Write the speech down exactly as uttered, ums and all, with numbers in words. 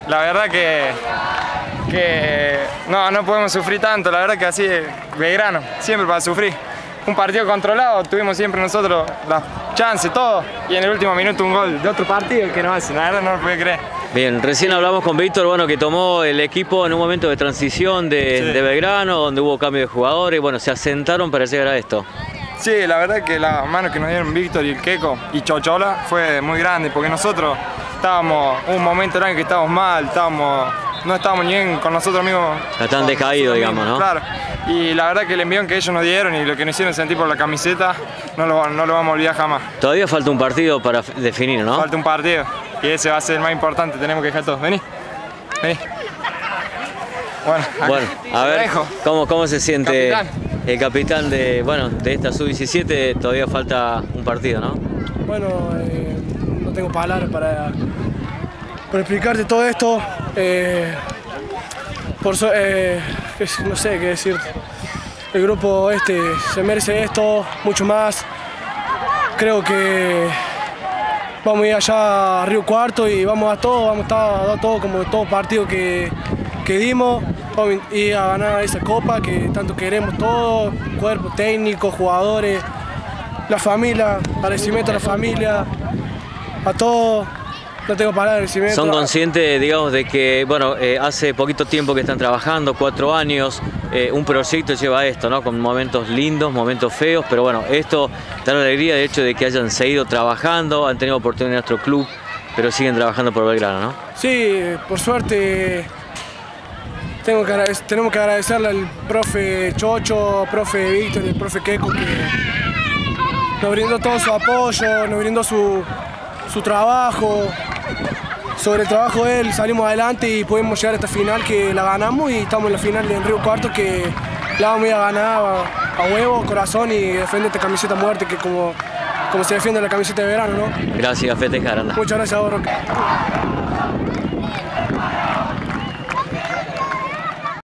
la verdad que, que no, no podemos sufrir tanto, la verdad que así Belgrano, siempre para sufrir. Un partido controlado, tuvimos siempre nosotros las chances, todo, y en el último minuto un gol de otro partido que no hace, la verdad no lo puede creer. Bien, recién hablamos con Víctor, bueno, que tomó el equipo en un momento de transición de, sí. de Belgrano, donde hubo cambio de jugadores, y bueno, se asentaron para llegar a esto. Sí, la verdad que la mano que nos dieron Víctor y el Queco y Chochola fue muy grande, porque nosotros estábamos, un momento en el que estábamos mal, estábamos, no estábamos ni bien con nosotros mismos. Están decaídos, digamos, ¿no? Claro, y la verdad que el envión que ellos nos dieron y lo que nos hicieron sentir por la camiseta, no lo, no lo vamos a olvidar jamás. Todavía falta un partido para definir, ¿no? Falta un partido, y ese va a ser el más importante, tenemos que dejar todos. Vení, vení. Bueno, bueno a ver, ¿cómo, cómo se siente capitán. el capitán de, bueno, de esta sub diecisiete? Todavía falta un partido, ¿no? Bueno, eh, no tengo palabras para, para explicarte todo esto. Eh, por so, eh, no sé qué decirte. El grupo este se merece esto, mucho más. Creo que vamos a ir allá a Río Cuarto y vamos a todo, vamos a dar todo como todo partido que, que dimos. Vamos a ir a ganar esa copa que tanto queremos todos, cuerpo técnico, jugadores, la familia, agradecimiento a la familia, a todos. No tengo palabras de agradecimiento. ¿Son conscientes, digamos, de que, bueno, eh, hace poquito tiempo que están trabajando, cuatro años, eh, un proyecto lleva a esto, ¿no? Con momentos lindos, momentos feos, pero bueno, esto da la alegría del hecho de que hayan seguido trabajando, han tenido oportunidad en nuestro club, pero siguen trabajando por Belgrano, ¿no? Sí, por suerte tengo que tenemos que agradecerle al profe Chocho, profe Víctor y el profe Queco que nos brindó todo su apoyo, nos brindó su, su trabajo. Sobre el trabajo de él salimos adelante y pudimos llegar a esta final que la ganamos y estamos en la final en Río Cuarto que la vamos a ir a ganar a, a huevo, corazón y defender esta camiseta a muerte que como, como se defiende la camiseta de verano, ¿no? Gracias, festejar, anda. Muchas gracias a vos, Roque.